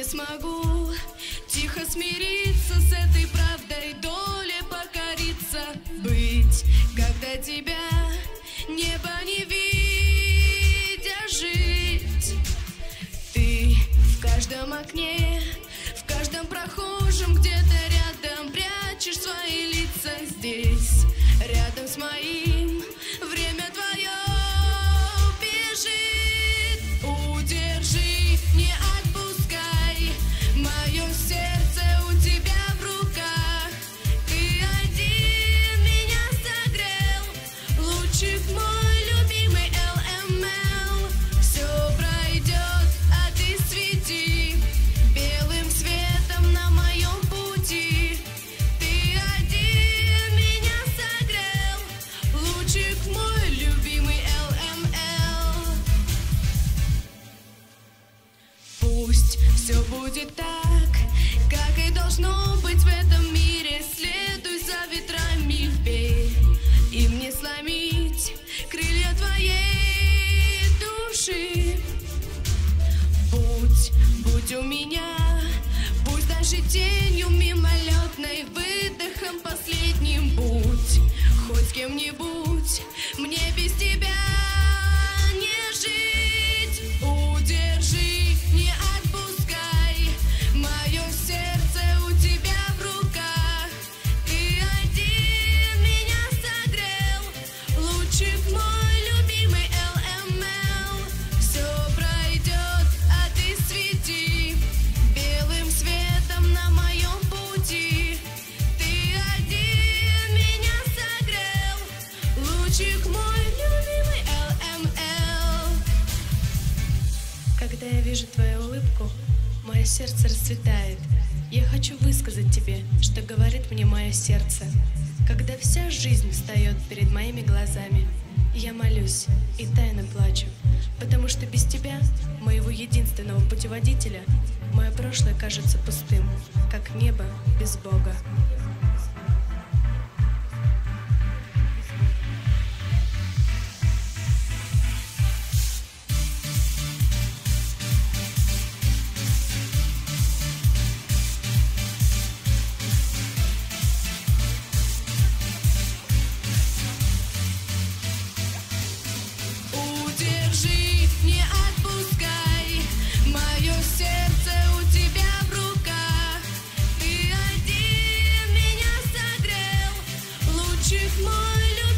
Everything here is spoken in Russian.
не смогу тихо смириться с этой правдой, доле покориться, быть, когда тебя небо не видя, жить. Ты в каждом окне, в каждом прохожем, где-то рядом прячешь свои лица. Здесь, рядом с моим, время твое бежит. Удержи, не отпускай, мое сердце у тебя в руках. Ты один меня согрел, лучик мой любимый ЛМЛ. Все пройдет, а ты свети белым светом на моем пути. Ты один меня согрел, лучик мой любимый ЛМЛ. Пусть все будет так, как и должно быть в этом мире. Следуй за ветрами, верь, им не сломить крылья твоей души. Будь у меня, пусть даже тенью мимолетной, выдохом последним будь, хоть кем-нибудь, мне без тебя не жить. Удержи, не отпускай, мое сердце у тебя в руках. Ты один меня согрел, лучик мой любимый ЛМЛ. Все пройдет, а ты свети белым светом на моем пути. Ты один меня согрел, лучик мой любимый ЛМЛ. Когда я вижу твою улыбку, мое сердце расцветает. Я хочу высказать тебе, что говорит мне мое сердце. Когда вся жизнь встает перед моими глазами, я молюсь и тайно плачу, потому что без тебя, моего единственного путеводителя, мое прошлое кажется пустым, как небо без Бога. Удержи, не отпускай, мое сердце у тебя в руках. Ты один меня согрел, лучик мой любимый.